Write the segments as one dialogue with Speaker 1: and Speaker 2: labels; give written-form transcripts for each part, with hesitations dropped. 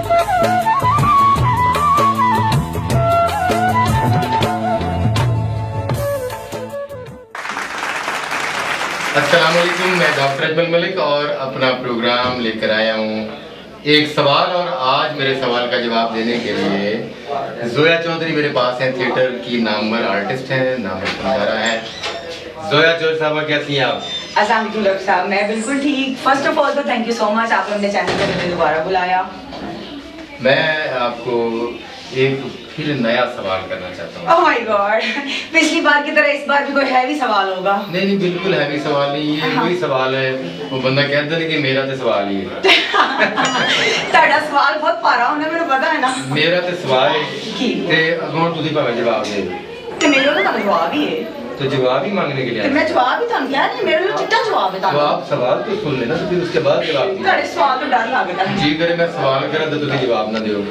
Speaker 1: अस्सलामुअलैकुम, मैं डॉक्टर अजमल मलिक और अपना प्रोग्राम लेकर आया हूँ एक सवाल। और आज मेरे सवाल का जवाब देने के लिए जोया चौधरी मेरे पास हैं। थिएटर की नामवर आर्टिस्ट हैं, नामवर फनकारा हैं। जोया चौधरी साहबा, कैसी हैं आप?
Speaker 2: अस्सलाम वालेकुम डॉक्टर साहब, मैं बिल्कुल ठीक। फर्स्ट ऑफ ऑल तो थैंक यू सो मच, आपने अपने चैनल पर मुझे दोबारा बुलाया।
Speaker 1: मैं आपको एक फिर नया सवाल करना चाहता हूँ।
Speaker 2: ओह माय गॉड, पिछली बार की तरह इस बार भी कोई हैवी सवाल होगा?
Speaker 1: नहीं नहीं, बिल्कुल हैवी सवाल नहीं, ये वही सवाल है वो बंदा कहता है कि मेरा तो सवाल ही है।
Speaker 2: ताड़ा सवाल बहुत पारा होना, मेरे पता है ना।
Speaker 1: मेरा तो सवाल है कि अगों तुझे भावे जवाब दे
Speaker 2: ते मेरे को तो जवाब ही है,
Speaker 1: तो जवाब ही मांगने के लिए
Speaker 2: तो मैं जवाब ही थानू कह रही हूं, मेरे लिए चिट्टा जवाब है।
Speaker 1: तो आप सवाल तो सुन लेना, तो फिर उसके बाद जवाब दीजिए।
Speaker 2: ताड़े सवाल तो डर लगता है
Speaker 1: जी करे मैं सवाल करा तो तुझे जवाब ना दियो।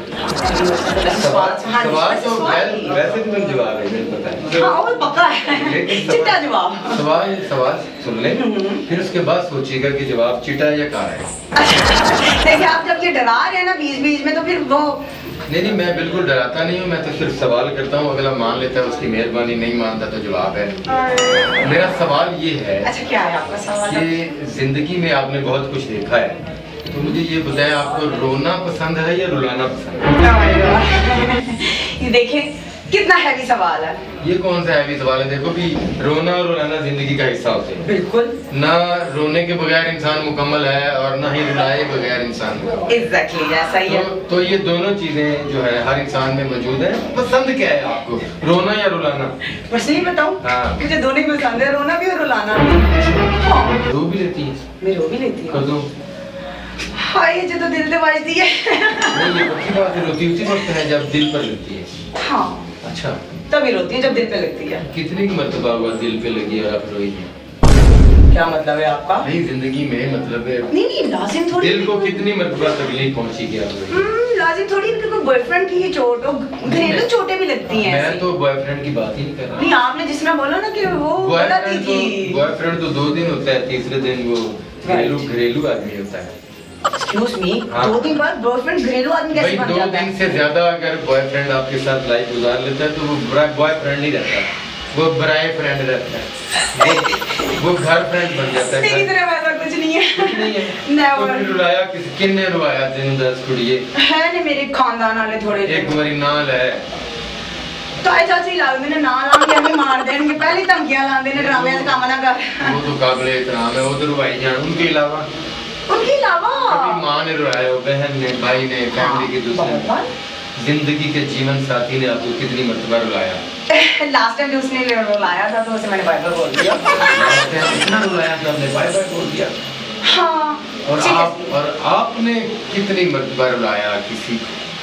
Speaker 1: सवाल तो वैसे भी तुम जवाब है, मुझे पता है।
Speaker 2: हां वो पक्का है, चिट्टा जवाब।
Speaker 1: सवाल सुन ले, फिर उसके बाद सोचिएगा कि जवाब चिट्टा है या काला है।
Speaker 2: देखिए आप जब ये डरा रहे हैं ना बीच-बीच में, तो फिर वो
Speaker 1: नहीं, मैं बिल्कुल डराता नहीं हूँ, मैं तो सिर्फ सवाल करता हूँ। अगला मान लेता है उसकी मेहरबानी, नहीं मानता तो जवाब है। मेरा सवाल ये है, अच्छा
Speaker 2: क्या है आपका सवाल?
Speaker 1: कि जिंदगी में आपने बहुत कुछ देखा है, तो मुझे ये बताएं आपको रोना पसंद है या रुलाना पसंद है?
Speaker 2: ये देखें कितना हैवी सवाल है।
Speaker 1: ये कौन सा हैवी सवाल है? देखो कि रोना और रुलाना जिंदगी का हिस्सा होते हैं।
Speaker 2: बिल्कुल।
Speaker 1: ना रोने के बगैर इंसान मुकम्मल है और ना ही रुलाए बगैर इंसान।
Speaker 2: एग्जैक्टली ऐसा ही है।
Speaker 1: तो ये दोनों चीजें जो है हर इंसान में मौजूद है। पसंद क्या है आपको, रोना या रुलाना?
Speaker 2: पर्सनली बताऊं? हाँ। मुझे दोनों ही पसंद है, रोना भी और रुलाना भी। हाँ।
Speaker 1: रो भी लेती है?
Speaker 2: मैं रो भी लेती हूँ।
Speaker 1: कदों?
Speaker 2: हाँ, ये जो तो दिल से बजती है।
Speaker 1: नहीं, ये पक्की बात है, रोती उसी वक्त है जब दिल पर लगती है।
Speaker 2: हाँ।
Speaker 1: अच्छा,
Speaker 2: तभी रोती है जब दिल पे लगती है।
Speaker 1: कितनी मर्तबा हुआ दिल पे लगी और आप रोई हैं?
Speaker 2: क्या मतलब है आपका?
Speaker 1: नहीं, जिंदगी में मतलब है।
Speaker 2: नहीं लाजिम थोड़ी।
Speaker 1: दिल को कितनी मर्तबा तकलीफ पहुंची कि आप रोई?
Speaker 2: लाजिम थोड़ी, क्योंकि बॉयफ्रेंड की चोट और घरेलू चोटें भी लगती हैं।
Speaker 1: मैं तो बॉयफ्रेंड की बात ही नहीं कर रहा।
Speaker 2: नहीं, आपने जिस तरह बोला ना कि वो गलती थी।
Speaker 1: बॉयफ्रेंड तो 2 दिन होता है, तीसरे दिन वो घरेलू आदमी होता है।
Speaker 2: Excuse me, 2 दिन बाद बॉयफ्रेंड घरेलू आदमी कैसे बन जाता है?
Speaker 1: 2 दिन से ज्यादा अगर बॉयफ्रेंड आपके साथ लाइफ गुजार लेता है तो वो बॉयफ्रेंड नहीं रहता, वो बराए फ्रेंड रहता है, वो घर फ्रेंड बन जाता है।
Speaker 2: मेरी तरह वैसा कुछ नहीं है।
Speaker 1: कुछ नहीं है।
Speaker 2: नेवर।
Speaker 1: तो रुलाया किसने रुलाया तेन 10 कुड़िए?
Speaker 2: है ने मेरे खानदान वाले थोड़े
Speaker 1: एक बारी नाल है
Speaker 2: तो आई चाची लागदे ने ना लांगे हमें मार देंगे, पहले धमकियां लांदे ने, ड्रामे से काम ना कर।
Speaker 1: वो तो काबिल एहतराम है, वो तो रुवाई जान। उनके अलावा कभी माँ ने रुलाया हो, बहन ने, भाई ने, फैमिली के दूसरे, जिंदगी के जीवन साथी ने आपको कितनी मर्तबा रुलाया?
Speaker 2: लास्ट टाइम उसने रुलाया था तो उसे मैंने बाय बाय बोल दिया।
Speaker 1: लास्ट टाइम इतना रुलाया था आपने, बाय बाय बोल दिया।
Speaker 2: हाँ।
Speaker 1: और आपने कितनी मर्तबा रुलाया किसी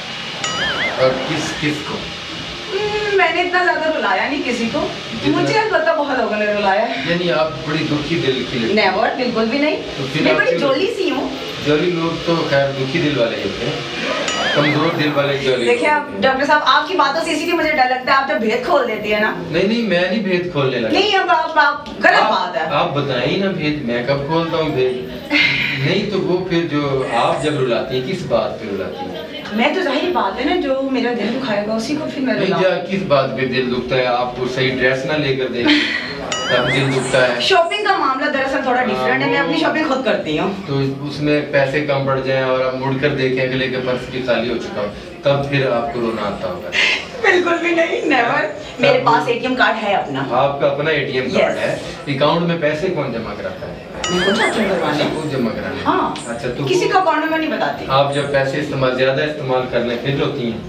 Speaker 1: को और किस को?
Speaker 2: मैंने इतना ज्यादा रुलाया नहीं किसी को, मुझे अलबत्ता बहुत लोगों ने रुलाया।
Speaker 1: यानी आप बड़ी दुखी दिल की लड़की?
Speaker 2: नेवर, बिल्कुल भी नहीं।
Speaker 1: तो
Speaker 2: मैं बड़ी जोली सी हूँ।
Speaker 1: जोली लोग तो खैर दुखी दिल वाले होते हैं, कमजोर दिल वाले जोली।
Speaker 2: देखिए आप डॉक्टर साहब, आपकी बातों से इसीलिए मुझे डर लगता है, आप जब भेद खोल देती है ना।
Speaker 1: नहीं, मैं नहीं भेद खोलने लगा।
Speaker 2: नहीं, अब आप गलत बात है।
Speaker 1: आप बताएं ही ना भेद, मैं कब खोलता हूँ भेद? नहीं तो वो फिर जो आप जब रुलाती हैं, किस बात पे रुलाती हैं?
Speaker 2: मैं तो जाहिर बात है ना, जो मेरा दिल दुखाएगा उसी को फिर मैं
Speaker 1: रुलाऊंगा। किस बात पे दिल दुखता है? आपको सही ड्रेस ना लेकर दे तब दिल दुखता है?
Speaker 2: शॉपिंग का मामला दरअसल थोड़ा डिफरेंट है, मैं अपनी शॉपिंग खुद करती हूँ।
Speaker 1: तो उसमें पैसे कम पड़ जाएं और आप मुड़कर देखें अगले के पर्स भी खाली हो चुका हो, तब फिर आपको रोना आता होगा?
Speaker 2: बिल्कुल भी नहीं, नेवर। मेरे पास एटीएम कार्ड है अपना।
Speaker 1: आपका अपना एटीएम कार्ड है? अकाउंट में पैसे कौन जमा कराता है? खुद जमा कराने?
Speaker 2: हाँ।
Speaker 1: अच्छा, तो
Speaker 2: किसी का अकाउंट में नहीं बताती।
Speaker 1: आप जब पैसे ज्यादा इस्तेमाल करने फिर रोती हैं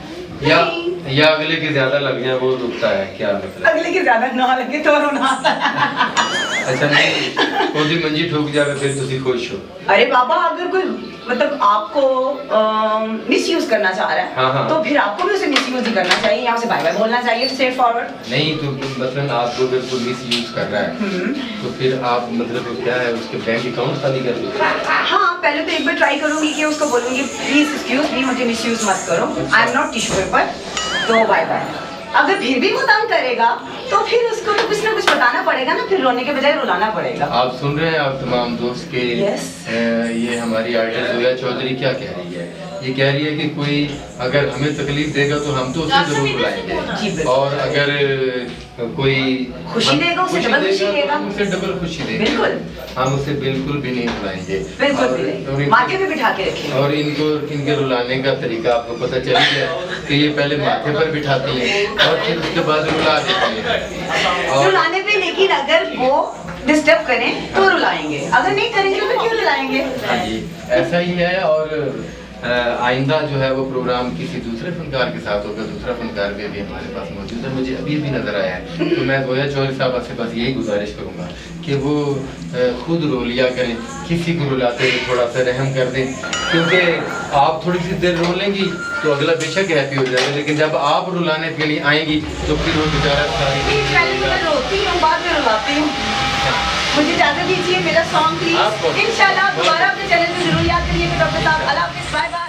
Speaker 1: या अगले के ज्यादा लग जाए वो रुकता है? क्या मतलब?
Speaker 2: अगले के ज्यादा ना लगे तो रोना आता है।
Speaker 1: अच्छा, नहीं कोई मंजी ठोक जावे फिर तुसी खुश हो?
Speaker 2: अरे बाबा, अगर कोई मतलब आपको मिसयूज करना चाह रहा है,
Speaker 1: हाँ।
Speaker 2: तो फिर आपको भी उसे मिसयूज ही करना चाहिए, यहाँ से बाय बाय बोलना चाहिए, स्ट्रेट फॉरवर्ड।
Speaker 1: नहीं तो मतलब आपको अगर कोई मिसयूज कर रहा है तो फिर आप मतलब क्या है, उसके बैंक अकाउंट खाली कर दो?
Speaker 2: हाँ, पहले तो एक बार ट्राई करूंगी कि उसको बोलूंगी प्लीज एक्सक्यूज मी, मुझे मिसयूज मत करो, I am not tissue paper, तो बाय बाय। अगर फिर भी वो तंग करेगा तो फिर उसको तो कुछ ना कुछ बताना पड़ेगा ना, फिर रोने के बजाय रुलाना पड़ेगा।
Speaker 1: आप सुन रहे हैं आप तमाम दोस्त के?
Speaker 2: yes.
Speaker 1: ये हमारी आर्टिस्ट जोया चौधरी क्या कह रही है ये कह रही है कि कोई अगर हमें तकलीफ देगा तो हम तो उसे जरूर बुलाएंगे, और अगर कोई
Speaker 2: खुशी देगा उसे डबल खुशी देगा,
Speaker 1: उसे डबल खुशी देगा,
Speaker 2: बिल्कुल
Speaker 1: हम उसे बिल्कुल भी नहीं बुलाएंगे,
Speaker 2: बिल्कुल भी नहीं, माथे पे बिठा के रखेंगे। और
Speaker 1: इनके रुलाने का तरीका आपको पता चल गया कि ये पहले माथे पर बिठाती हैं और फिर उसके बाद रुला देती हैं।
Speaker 2: रुलाने पे, लेकिन अगर वो डिस्टर्ब करें तो रुलाएंगे, अगर नहीं करेंगे तो क्यों रुलाएंगे?
Speaker 1: हाँ जी, ऐसा ही है। और आइंदा जो है वो प्रोग्राम किसी दूसरे फनकार के साथ होगा, दूसरा फनकार भी अभी हमारे पास मौजूद है, मुझे अभी भी नजर आया है। तो मैं जोया चौधरी साहब से बस यही गुजारिश करूंगा कि वो खुद रो लिया करें, किसी को रुलाते हुए थोड़ा सा रहम कर दें, क्योंकि आप थोड़ी सी देर रो लेंगी तो अगला बेशक हैप्पी हो जाएगा, लेकिन जब आप रुलाने के लिए आएंगी तो फिर वो बेचारा
Speaker 2: रोती हूँ, बाद में रुलाती हूँ। मुझे इजाजत दीजिए, मेरा सॉन्ग प्लीज। इंशाल्लाह दोबारा अपने चैनल में जरूर याद करिएगा डॉक्टर साहब। अल्लाह हाफिज़, बाय बाय।